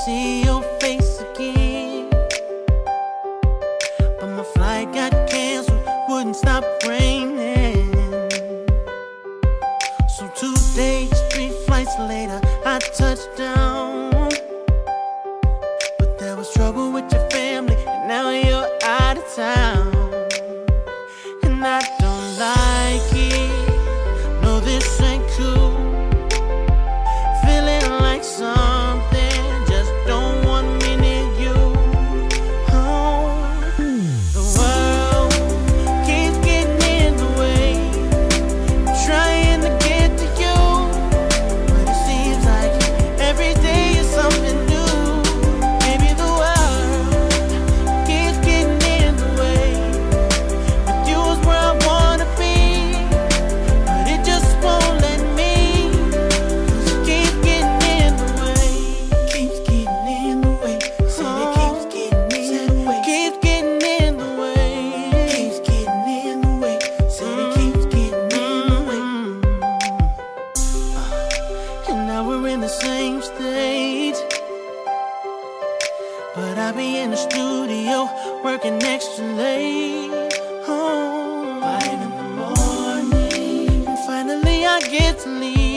see your face again. But my flight got canceled, wouldn't stop raining. So 2 days, 3 flights later, I touched down. But there was trouble with your family, and now you're out of town. And I don't like it, no, this ain't cool. Feeling like something just don't want me near you. Oh, the world keeps getting in the way, trying to get to you, but it seems like every day is something new. Maybe the world keeps getting in the way. With you is where I wanna be, but it just won't let me. 'Cause it keeps getting in the way. Keeps getting in the way. Said it keeps getting in the way. Keeps getting in the way. Keeps getting in the way. Said it keeps getting in the way. And now we're in the same state, but I be in the studio working extra late. Oh, 5 in the morning, and finally I get to leave.